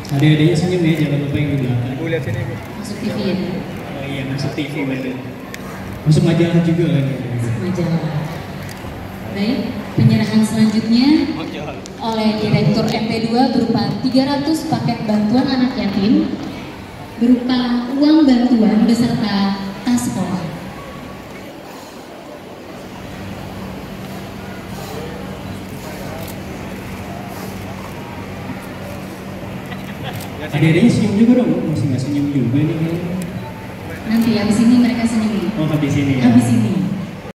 Adik-adiknya senyum ya, jangan lupa yang di belakang. Ibu lihat sini, Bu. Masuk TV ya. Oh iya, masuk TV betul. Masuk majalah juga kan? Masuk majalah. Baik, penyerahan selanjutnya oleh Direktur MP2 berupa 300 paket bantuan anak yatim berupa uang bantuan beserta tas sekolah. Adik-adiknya senyum juga dong, masih nggak senyum juga nih kayaknya. Nanti habis ini mereka senyum. Oh habis ini ya? Habis ini.